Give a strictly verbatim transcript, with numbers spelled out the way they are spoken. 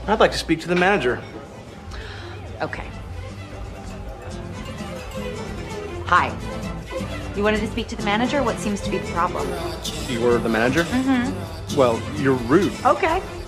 I'd like to speak to the manager. Okay. Hi. You wanted to speak to the manager? What seems to be the problem? You were the manager? Mm-hmm. Well, you're rude. Okay.